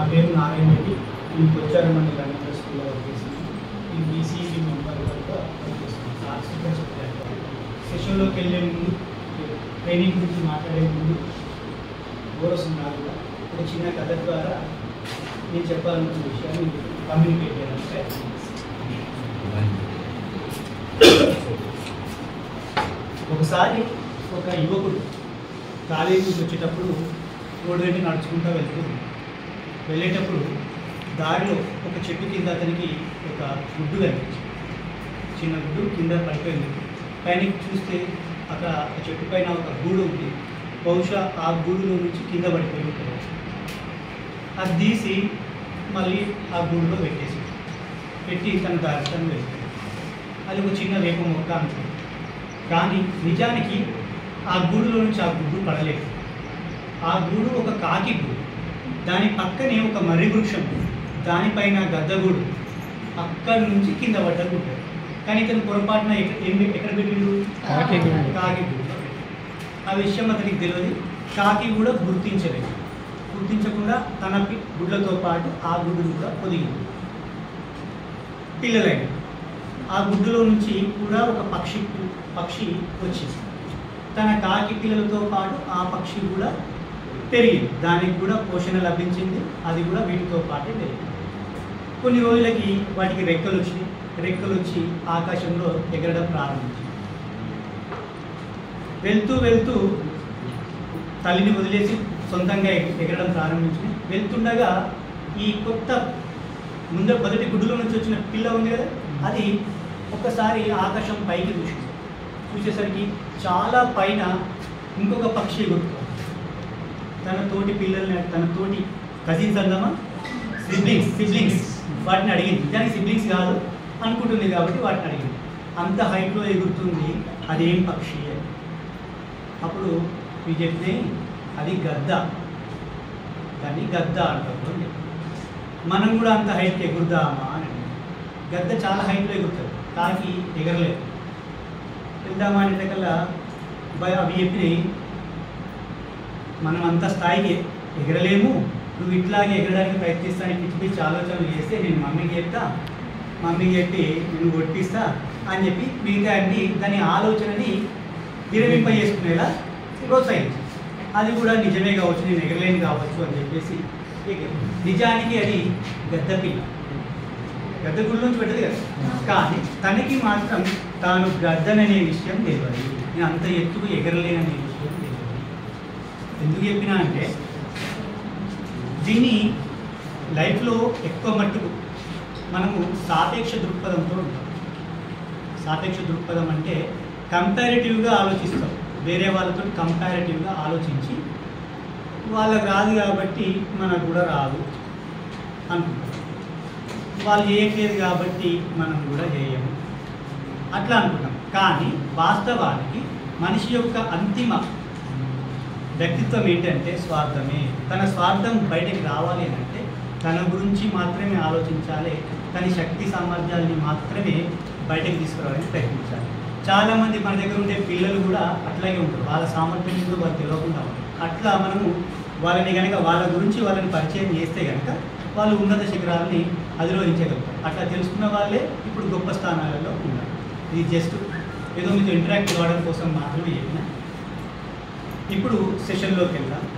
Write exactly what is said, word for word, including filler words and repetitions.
పేరు నారాయణ రెడ్డి. నేను కొచ్చారమని గవర్నమెంట్ స్కూల్లో వర్క్ చేసింది. నేను బీసీఈ మెంబర్ వరకు వర్క్ చేస్తున్నాను. సాక్షిగా చెప్పాను. సెషన్లోకి వెళ్ళే ముందు ట్రైనింగ్ గురించి మాట్లాడే ముందు గౌరవస్తున్నారు ఒక చిన్న కథ ద్వారా నేను చెప్పాలనుకున్న విషయాన్ని కమ్యూనికేట్ చేయడానికి ప్రయత్నం చేస్తాను. ఒకసారి ఒక యువకుడు కాలేజీ నుంచి వచ్చేటప్పుడు రోడ్డు వెంట నడుచుకుంటూ వెళ్తుంది. వెళ్ళేటప్పుడు దారిలో ఒక చెట్టు కింద అతనికి ఒక గుడ్డు కనిపించింది. చిన్న గుడ్డు కింద పడిపోయింది. పైన చూస్తే అక్కడ ఆ చెట్టు పైన ఒక గూడు ఉంది. బహుశా ఆ గూడులో నుంచి కింద పడిపోయి ఉంటుంది. అది తీసి మళ్ళీ ఆ గూడులో పెట్టేసి పెట్టి తన దారి తను వెళ్తుంది. అది ఒక చిన్న వేప మొక్క అనుకుంది. కానీ నిజానికి ఆ గూడులో నుంచి ఆ గుడ్డు పడలేదు. ఆ గూడు ఒక కాకి గూడు. దాని పక్కనే ఒక మర్రి వృక్షం, దానిపైన గద్దగూడు. అక్కడి నుంచి కింద పడ్డ గుడ్డ. కానీ ఇతను పొరపాటున ఏం ఎక్కడ పెట్టిండు? కాకి కాకి గూడు. ఆ విషయం అతనికి తెలియదు. కాకి కూడా గుర్తించలేదు. గుర్తించకుండా తన గుడ్లతో పాటు ఆ గుడ్డును కూడా పొదిగింది. పిల్లలైన ఆ గుడ్డులో నుంచి కూడా ఒక పక్షి పక్షి వచ్చింది. తన కాకి పిల్లలతో పాటు ఆ పక్షి కూడా పెరిగింది. దానికి కూడా పోషణ లభించింది. అది కూడా వీటితో పాటే పెరిగింది. కొన్ని రోజులకి వాటికి రెక్కలు వచ్చి రెక్కలు వచ్చి ఆకాశంలో ఎగరడం ప్రారంభించింది. వెళ్తూ వెళ్తూ తల్లిని వదిలేసి సొంతంగా ఎగరడం ప్రారంభించింది. వెళ్తుండగా ఈ కొత్త ముందు మొదటి గుడ్డులో నుంచి వచ్చిన పిల్ల ఉంది కదా, అది ఒక్కసారి ఆకాశం పైకి చూసింది. చూసేసరికి చాలా పైన ఇంకొక పక్షి ఎగురుతుంది. తన తోటి పిల్లల్ని తన తోటి కజిన్స్ అందామా సిబ్లింగ్స్ సిబ్లింగ్స్ వాటిని అడిగింది. దానికి సిబ్లింగ్స్ కాదు అనుకుంటుంది కాబట్టి వాటిని అడిగింది. అంత హైట్లో ఎగురుతుంది, అదేం పక్షి అని. అప్పుడు ఇవి చెప్తే అది గద్ద, దాన్ని గద్ద అంటారు. మనం కూడా అంత హైట్కి ఎగురుదామా అని. గద్ద చాలా హైట్లో ఎగురుతుంది, కాకి ఎగరలేదు. వెళ్దామా అంటే కల్లా అవి చెప్పినాయి, మనం అంత స్థాయికి ఎగరలేము, నువ్వు ఇట్లాగే ఎగరడానికి ప్రయత్నిస్తానికి పిచ్చి పిచ్చి ఆలోచనలు చేస్తే నేను మమ్మీకి చెప్తా, మమ్మీకి చెప్పి నేను కొట్టిస్తా అని చెప్పి మిగతా అన్ని దాని ఆలోచనని విరమింపజేసుకునేలా ప్రోత్సహించి, అది కూడా నిజమే కావచ్చు, నేను ఎగరలేని కావచ్చు అని చెప్పేసి నిజానికి అది గద్ద పిల్ల. గద్ద గుడి నుంచి పెట్టదు కదా. కానీ తనకి మాత్రం తాను గద్దననే విషయం తెలియదు. నేను అంత ఎత్తుకు ఎగరలేననే విషయం తెలియదు. ఎందుకు చెప్పినా అంటే దీన్ని లైఫ్లో ఎక్కువ మట్టుకు మనము సాపేక్ష దృక్పథంతో ఉంటాం. సాపేక్ష దృక్పథం అంటే కంపారిటివ్గా ఆలోచిస్తాం. వేరే వాళ్ళతో కంపారిటివ్గా ఆలోచించి వాళ్ళకి రాదు కాబట్టి మనకు కూడా రాదు అనుకుంటాం. వాళ్ళు చేయట్లేదు కాబట్టి మనం కూడా చేయము అట్లా అనుకుంటాం. కానీ వాస్తవానికి మనిషి యొక్క అంతిమ వ్యక్తిత్వం ఏంటంటే స్వార్థమే. తన స్వార్థం బయటకు రావాలి అని అంటే తన గురించి మాత్రమే ఆలోచించాలి, తన శక్తి సామర్థ్యాలని మాత్రమే బయటకు తీసుకురావాలని ప్రయత్నించాలి. చాలామంది మన దగ్గర ఉండే పిల్లలు కూడా అట్లాగే ఉంటారు. వాళ్ళ సామర్థ్యం కూడా వాళ్ళు తెలియకుండా ఉంటారు. అట్లా మనము వాళ్ళని కనుక వాళ్ళ గురించి వాళ్ళని పరిచయం చేస్తే కనుక వాళ్ళు ఉన్నత శిఖరాలని అధిరోహించగలుగుతారు. అట్లా తెలుసుకున్న వాళ్ళే ఇప్పుడు గొప్ప స్థానాలలో ఉన్నారు. ఇది జస్ట్ ఏదో మీతో ఇంటరాక్ట్ కావడం కోసం మాత్రమే చెప్పిన. ఇప్పుడు సెషన్లోకి వెళ్దాం.